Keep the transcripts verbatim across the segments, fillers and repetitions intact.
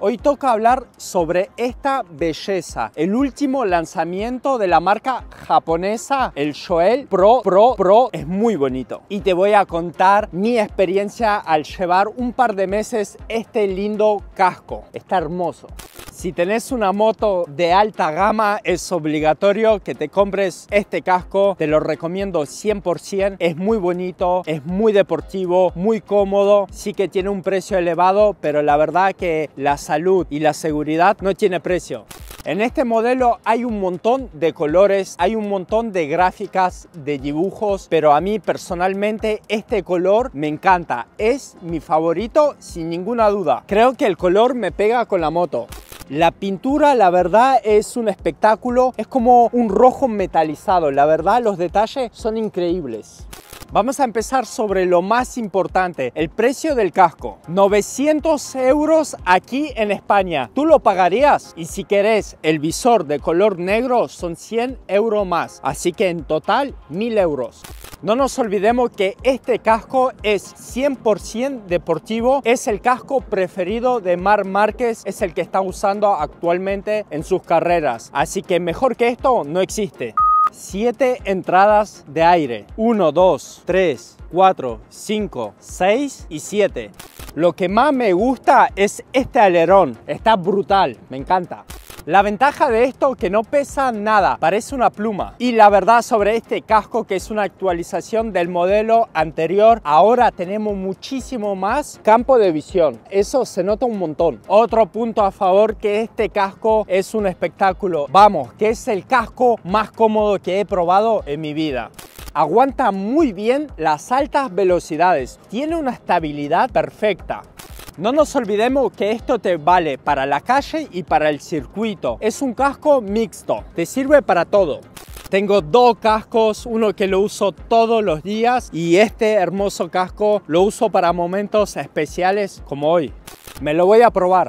Hoy toca hablar sobre esta belleza, el último lanzamiento de la marca japonesa, el Shoei Pro Pro Pro. Es muy bonito y te voy a contar mi experiencia al llevar un par de meses este lindo casco. Está hermoso. Si tenés una moto de alta gama, es obligatorio que te compres este casco. Te lo recomiendo cien por cien. Es muy bonito, es muy deportivo, muy cómodo. Sí que tiene un precio elevado, pero la verdad que la salud y la seguridad no tiene precio. En este modelo hay un montón de colores, hay un montón de gráficas, de dibujos, pero a mí personalmente este color me encanta. Es mi favorito sin ninguna duda. Creo que el color me pega con la moto. La pintura, la verdad, es un espectáculo. Es como un rojo metalizado. La verdad, los detalles son increíbles. Vamos a empezar sobre lo más importante, el precio del casco. novecientos euros aquí en España. ¿Tú lo pagarías? Y si querés el visor de color negro son cien euros más. Así que en total mil euros. No nos olvidemos que este casco es cien por cien deportivo. Es el casco preferido de Marc Márquez. Es el que está usando actualmente en sus carreras. Así que mejor que esto no existe. siete entradas de aire. uno, dos, tres, cuatro, cinco, seis y siete. Lo que más me gusta es este alerón. Está brutal, me encanta. La ventaja de esto es que no pesa nada, parece una pluma. Y la verdad sobre este casco, que es una actualización del modelo anterior, ahora tenemos muchísimo más campo de visión. Eso se nota un montón. Otro punto a favor, que este casco es un espectáculo. Vamos, que es el casco más cómodo que he probado en mi vida. Aguanta muy bien las altas velocidades. Tiene una estabilidad perfecta. No nos olvidemos que esto te vale para la calle y para el circuito. Es un casco mixto, te sirve para todo. Tengo dos cascos, uno que lo uso todos los días y este hermoso casco lo uso para momentos especiales como hoy. Me lo voy a probar.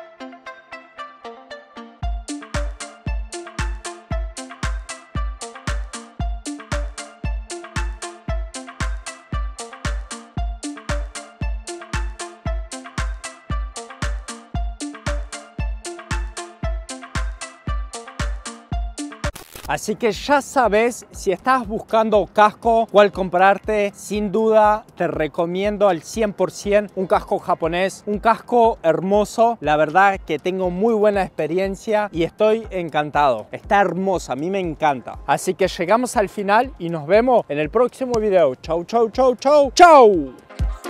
Así que ya sabes, si estás buscando casco, cuál comprarte, sin duda te recomiendo al cien por cien un casco japonés, un casco hermoso. La verdad que tengo muy buena experiencia y estoy encantado. Está hermoso, a mí me encanta. Así que llegamos al final y nos vemos en el próximo video. Chau, chau, chau, chau, chau.